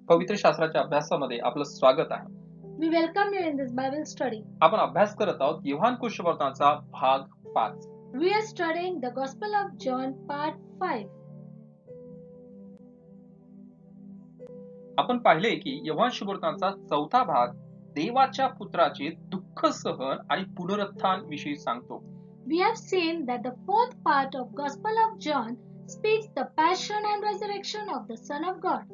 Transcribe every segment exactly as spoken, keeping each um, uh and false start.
पवित्र शास्त्राच्या अभ्यासामध्ये आपलं स्वागत आहे. We welcome you in this Bible study. आपण अभ्यास करत आहोत योहान कुशवर्तनाचा भाग पाच. We are studying the Gospel of John part five. आपण पाहिले की योहान सुवर्तनाचा चौथा भाग देवाच्या पुत्राचे दुःख सहन आणि पुनरुत्थान विषयी सांगतो. We have seen that the fourth part of Gospel of John speaks the passion and resurrection of the Son of God.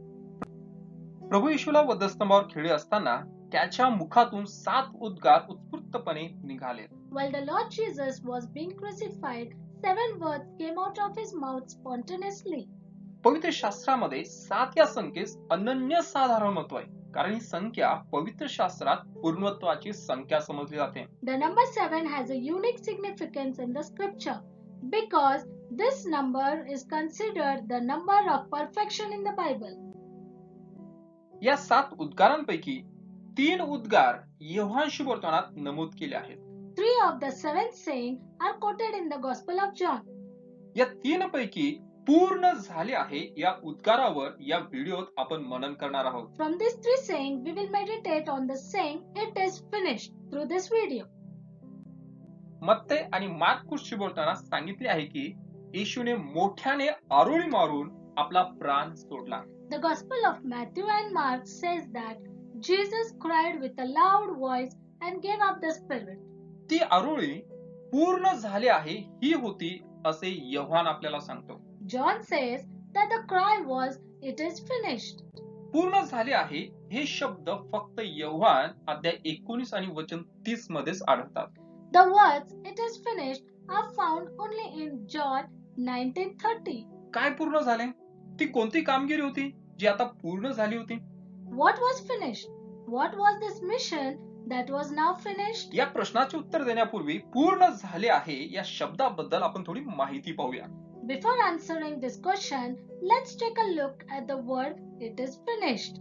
प्रभू येशूला वधस्तंभावर खिळे असताना त्याच्या मुखातून सात उद्गार उत्स्फूर्तपणे निघाले. While the Lord Jesus was being crucified, seven words came out of his mouth spontaneously. पवित्र शास्त्रामध्ये सात या संख्येस अनन्यसाधारण महत्व आहे, कारण ही संख्या पवित्र शास्त्रात पूर्णत्वाची संख्या समजली जाते. The number seven has a unique significance in the scripture because this number is considered the number of perfection in the Bible. या सात उद्गारांपैकी तीन उद्गार योहान सुवर्तनात नमूद केले आहेत. Three of the seven sayings are quoted in the Gospel of John. या तीन पैकी पूर्ण झाले आहे या उद्गारावर या व्हिडिओत आपण मनन करणार आहोत. From these three sayings, we will meditate on the saying, "It is finished" through this video. मत्ते आणि मार्कुस सुवर्तनात सांगितले आहे की येशूने मोठ्याने आरोळी मारून आपला प्राण सोडला. The Gospel of Matthew and Mark says that Jesus cried with a loud voice and gave up the spirit. ती आरोळी पूर्ण झाले आहे ही होती असे योहान आपल्याला सांगतो. John says that the cry was, "It is finished." पूर्ण झाले आहे हे शब्द फक्त योहान अध्याय एकोणीस आणि वचन तीस मध्येच आढळतात. The words "It is finished" are found only in John nineteen thirty. काय पूर्ण झाले? ती कोणती कामगिरी होती जी आता पूर्ण झाली होती? What was finished? What was this mission that was now finished? या प्रश्नाचे उत्तर देण्यापूर्वी पूर्ण झाले आहे या शब्दाबद्दल आपण थोडी माहिती पाहूया. Before answering this question, let's take a look at the word "it is finished."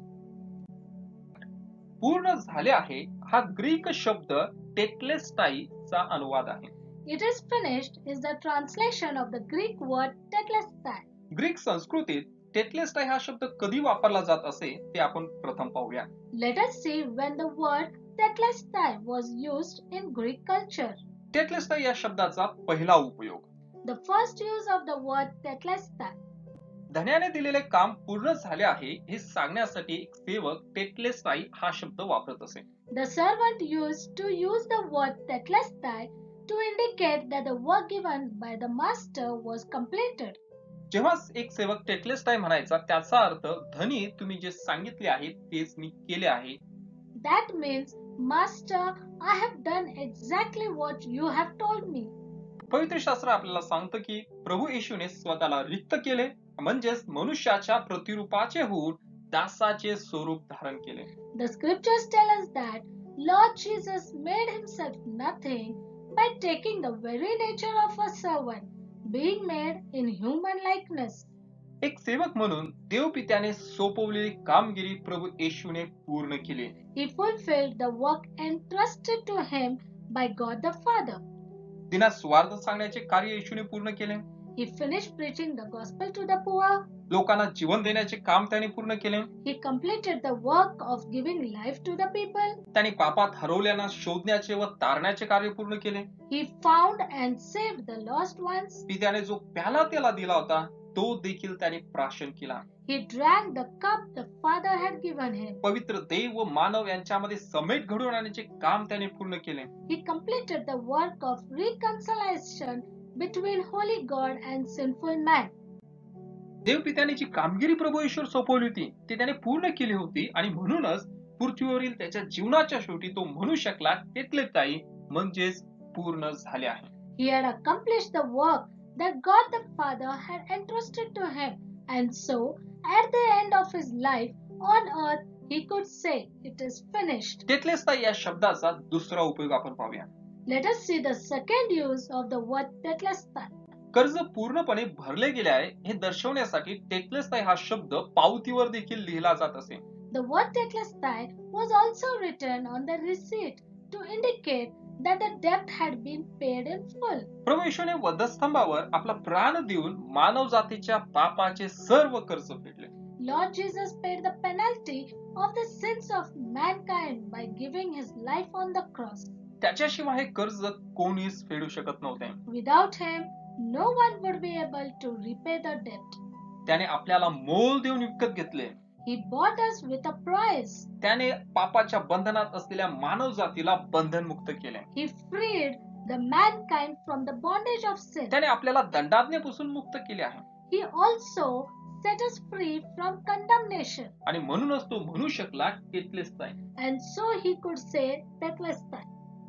पूर्ण झाले आहे हा ग्रीक शब्द टेटलेस्टाई चा अनुवाद आहे. It is finished is the translation of the Greek word tetelestai. Greek संस्कृतीत टेटलेस्टाई हा शब्द कधी वापरला जात असे ते आपण प्रथम पाहूया. Let us see when the word tetelestai was used in Greek culture. टेटलेस्टाई या शब्दाचा पहिला उपयोग. The first use of the word tetelestai. धन्याने दिलेले काम पूर्ण झाले आहे हे सांगण्यासाठी एक सेवक टेटलेस्टाई हा शब्द वापरत असे. The servant used to use the word tetelestai to indicate that the work given by the master was completed. जेव्हा एक सेवक टेटलेस्टाई म्हणायचा त्याचा अर्थ धनी तुम्ही जे सांगितले आहे तेच मी केले आहे. That means, "Master, I have done exactly what you have told me." पवित्र शास्त्र आपल्याला सांगतं की प्रभू येशूने स्वतःला रिक्त केले, म्हणजेच मनुष्याच्या प्रतिरूपाचे होऊन दासाचे स्वरूप धारण केले. The scriptures tell us that Lord Jesus made himself nothing by taking the very nature of a servant, being made in human likeness. एक सेवक म्हणून देव पित्याने सोपवलेली कामगिरी प्रभू येशूने पूर्ण केली. He fulfilled the work entrusted to him by God the Father. तिना स्वार्थ सांगण्याचे कार्य येशूने पूर्ण केले. He finished preaching the gospel to the poor. लोकांना जीवन देण्याचे काम त्याने पूर्ण केले. He completed the work of giving life to the people. त्याने पापात हरवल्यांना शोधण्याचे व तारण्याचे कार्य पूर्ण केले. He found and saved the lost ones. पित्याने जो प्याला त्याला दिला होता तो देखील त्याने प्राशन केला. He drank the cup the Father had given him. पवित्र देव व मानव यांच्यामध्ये समेट घडवून आणण्याचे काम त्याने पूर्ण केले. He completed the work of reconciliation between holy God and sinful man. देव पित्याने जी कामगिरी प्रभू येशूवर सोपवली होती ती त्याने पूर्ण केली होती आणि म्हणूनच पृथ्वीवरील त्याच्या जीवनाच्या शेवटी तो म्हणू शकला टेटलेस्टाई म्हणजेच पूर्ण झाले आहे. He had accomplished the work that God the Father had entrusted to him, and so at the end of his life on earth he could say, "It is finished." टेटलेस्टाई या शब्दाचा दुसरा उपयोग आपण पाहूया. Let us see the second use of the word tetelestai. कर्ज पूर्णपणे भरले गेले आहे हे दर्शवण्यासाठी टेटलेस्टाई हा शब्द पावतीवर देखील लिहिला जात असे. The word tetelestai was also written on the receipt to indicate that the debt had been paid in full. प्रभू येशूने वधस्तंभावर आपला प्राण देऊन मानव जातीच्या पापाचे सर्व कर्ज फेडले. Lord Jesus paid the penalty of the sins of mankind by giving his life on the cross. त्याच्याशिवाय हे कर्ज कोणीच फेडू शकत नव्हते. Without him, no one would be able to repay the debt. त्याने आपल्याला मोल देऊन विकत घेतले. He bought us with a price. त्याने पापाच्या बंधनात असलेल्या मानव जातीला बंधनमुक्त केले. He freed the mankind from the bondage of sin. त्याने आपल्याला दंडाज्ञेपासून मुक्त केले आहे. He also set us free from condemnation. आणि म्हणूनच तो म्हणू शकला तेथलेस्ताय. And so he could say Tetelestai.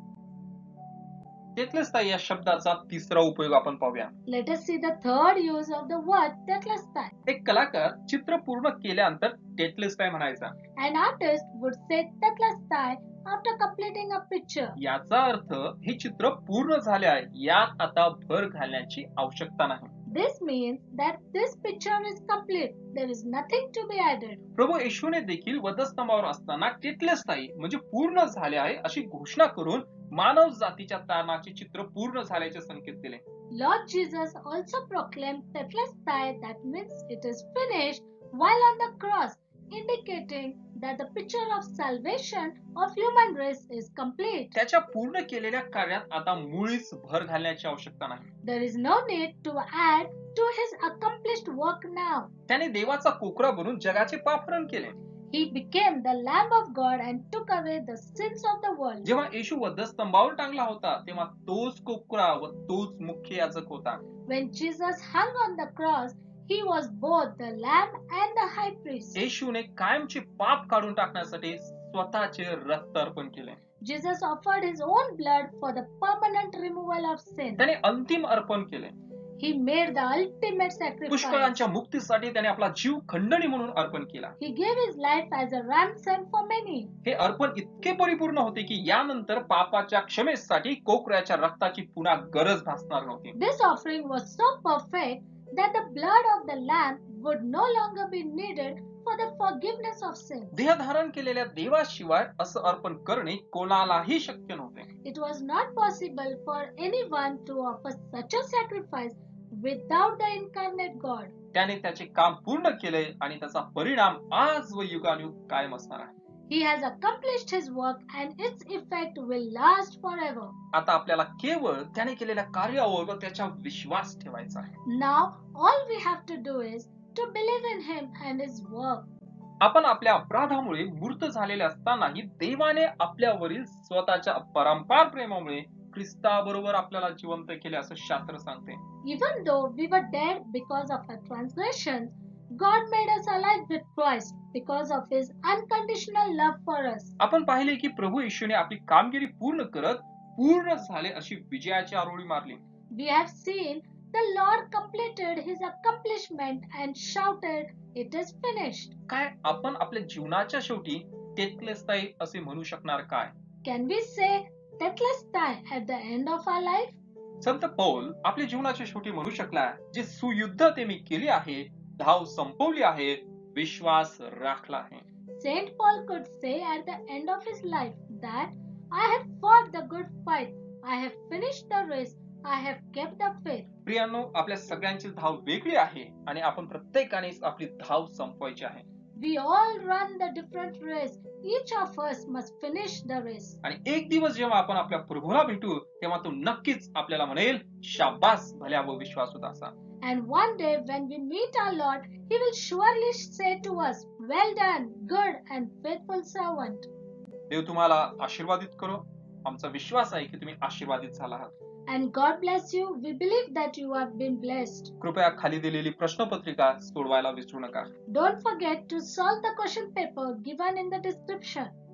तेथलेस्ताय या शब्दाचा तिसरा उपयोग आपण पाहूया. Let us see the third use of the word Tetelestai. एक कलाकार चित्र पूर्ण केल्यानंतर तेथलेस्ताय म्हणायचा. An artist would say Tetelestai after completing a picture. याचा अर्थ हे चित्र पूर्ण झाले आहे, यात आता भर घालण्याची आवश्यकता नाही. This means that this picture is complete. There is nothing to be added. प्रभू येशूने देखील वधस्तंभावर असताना तेथलेस्ताई म्हणजे पूर्ण झाले आहे अशी घोषणा करून मानव जातीच्या तारणाचे चित्र पूर्ण झाल्याचे संकेत दिले. Lord Jesus also proclaimed Tetelestai, that means it is finished, while on the cross, indicating that the picture of salvation of human race is complete. त्याच्या पूर्ण केलेल्या कार्यात आता मुळीच भर घालण्याची आवश्यकता नाही. There is no need to add to his accomplished work now. त्याने देवाचा कोकरा बनून जगाचे पापहरण केले. He became the Lamb of God and took away the sins of the world. जेव्हा येशू वधस्तंभावर टांगला होता तेव्हा तोच कोकरा व तोच मुख्य याजक होता. When Jesus hung on the cross, he was both the Lamb and the High Priest. येशूने कायमचे पाप काढून टाकण्यासाठी स्वतःचे रक्त अर्पण केले. Jesus offered his own blood for the permanent removal of sin. त्याने अंतिम अर्पण केले. He made the ultimate sacrifice. पुष्कळांच्या मुक्तीसाठी त्याने आपला जीव खंडणी म्हणून अर्पण केला. He gave his life as a ransom for many. हे अर्पण इतके परिपूर्ण होते की यानंतर पापाच्या क्षमेसाठी कोकऱ्याच्या रक्ताची पुन्हा गरज भासणार नव्हती. This offering was so perfect that the blood of the lamb would no longer be needed for the forgiveness of sin. देहधारण केलेल्या देवाशिवाय असं अर्पण करणे कोणालाही शक्य नव्हते. It was not possible for anyone to offer such a sacrifice without the incarnate God. त्याने त्याचे काम पूर्ण केले आणि त्याचा परिणाम आज व युगानुयुग कायम असणार आहे. He has accomplished his work and its effect will last forever. आता आपल्याला केवळ त्याने केलेल्या कार्यावर व त्याच्या विश्वास ठेवायचा आहे. Now all we have to do is to believe in him and his work. आपण आपल्या अपराधामुळे मूर्त झालेले असतानाही देवाने आपल्यावरील स्वतःच्या परंपार प्रेमामुळे ख्रिस्ताबरोबर आपल्याला जिवंत केले असं शास्त्र सांगते. Even though we were dead because of our transgressions, God made us alive with Christ because of his unconditional love for us. आपण पाहिले की प्रभू येशूने आपली कामगिरी पूर्ण करत पूर्ण झाले अशी विजयाची आरोळी मारली. We have seen the Lord completed his accomplishment and shouted, "It is finished." काय आपण आपल्या जीवनाच्या शेवटी तेथलेस्ताई असे म्हणू शकणार काय? Can we say Tetelestai at the end of our life? संत पौल आपल्या जीवनाच्या शेवटी म्हणू शकला, जे सुयुद्ध ते मी केले आहे, धाव संपवली आहे, विश्वास राखला आहे. Saint Paul could say at the end of his life that I have fought the good fight, I have finished the race, I have kept the faith. प्रियांनो, आपल्या सगळ्यांची धाव वेगळी आहे आणि आपण प्रत्येकानेच आपली धाव संपवायची आहे. We all run the different race. Each of us must finish the race. आणि एक दिवस जेव्हा आपण आपल्या प्रभूला भेटू तेव्हा तो नक्कीच आपल्याला म्हणेल, शाबास भल्या व विश्वासू दासा. And one day when we meet our Lord, he will surely say to us, "Well done, good and faithful servant." देव तुम्हाला आशीर्वादित करो. आमचा विश्वास आहे की तुम्ही आशीर्वादित झाला आहात. And God bless you. We believe that you have been blessed. कृपया खाली दिलेली प्रश्नपत्रिका सोडवायला विसरू नका. Don't forget to solve the question paper given in the description.